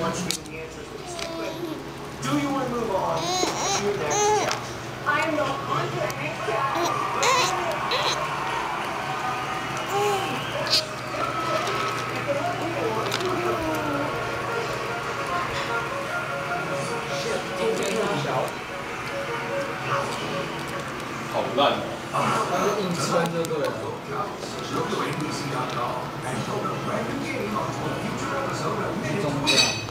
once given the answers to the secret, do you want to move on to your next challenge? I am not on to the next challenge. 好烂哦！ 他是硬撑就对了。 Look at ABC.com and